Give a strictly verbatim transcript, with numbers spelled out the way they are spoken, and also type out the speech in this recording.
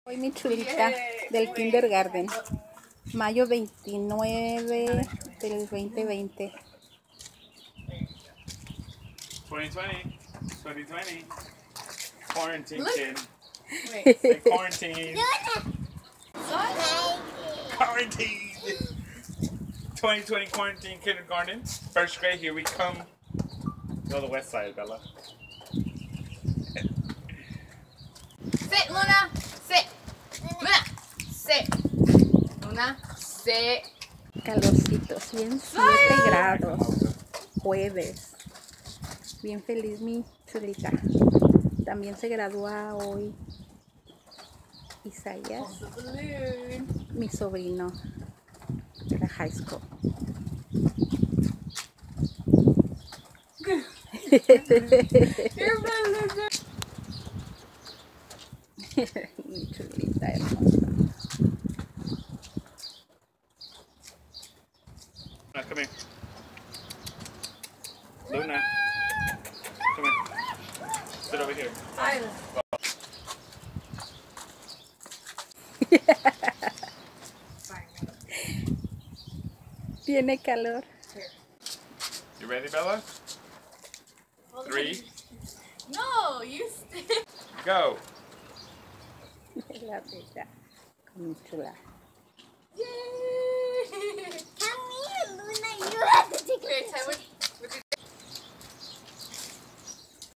Soy mi chulita del kindergarten, mayo veintinueve del veinte veinte. twenty twenty, twenty twenty, quarantine Look. kid. Wait. Say quarantine. What? Quarantine. twenty twenty quarantine kindergarten. First grade, here we come. Go the west side, Bella. Sit, Luna. Sit. Luna. Sit. Luna. Sit. Calorcito, ciento siete grados, jueves. Bien feliz mi chulita. También se gradúa hoy Isaías, mi sobrino de la high school. Mi chulita hermosa. Luna, come here. Luna. Come here. Sit over here. Tiene calor. You ready, Bella? Three. No, you stay. Go. La bella, con mi chula. Yay! Come here, Luna. You have to take a Wait, picture. I would